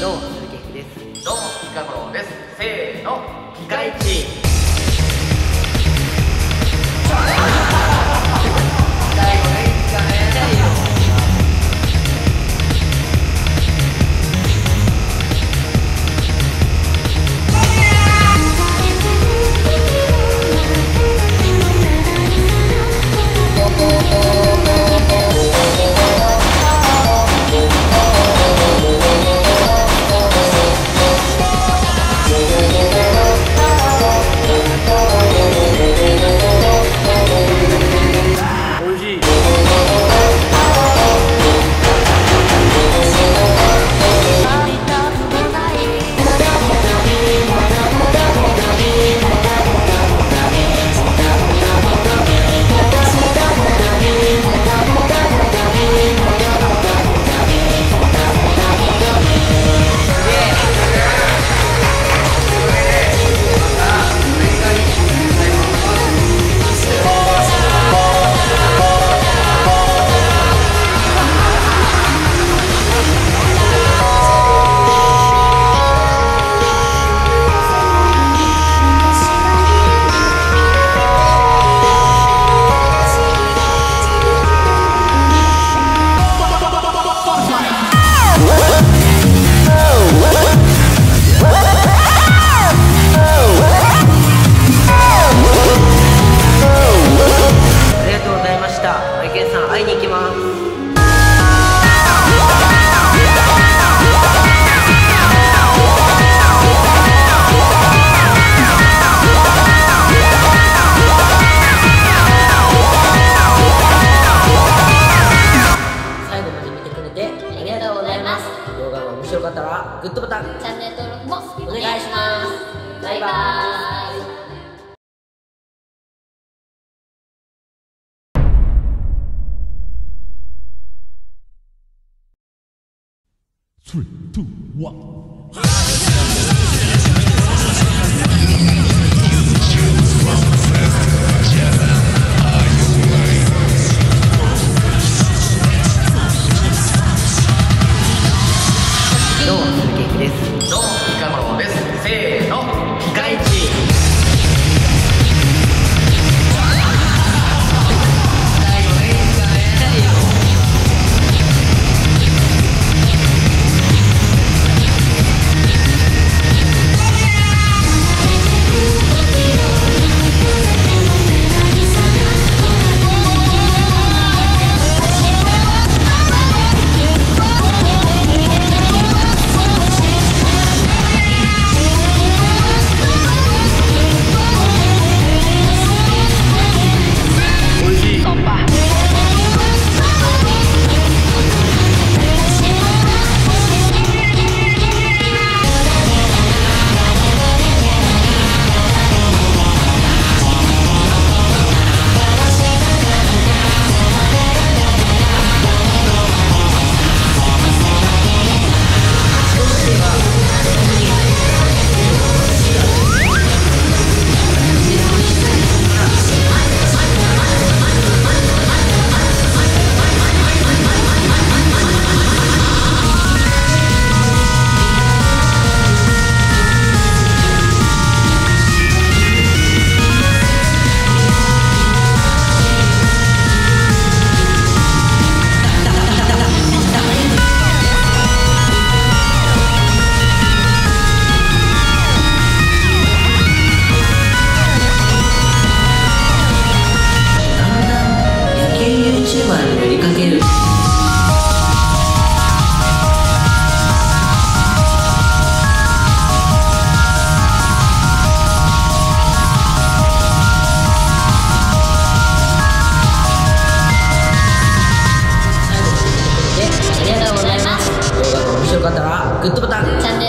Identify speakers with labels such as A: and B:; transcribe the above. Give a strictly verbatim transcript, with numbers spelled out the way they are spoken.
A: どうも鈴木福です。
B: どうもピカゴロです。せーの、ピカイチ。最後ね、ピカね。
A: 動画が面白かったらグッドボタン、
C: チャンネル登録も
A: お願いします。バイバーイ。
D: Three, two, one.
A: どうも鈴木福です。
B: どうもピカゴロです。せーの、ピカイチ。
A: よかったらグッドボタン、
C: チャンネル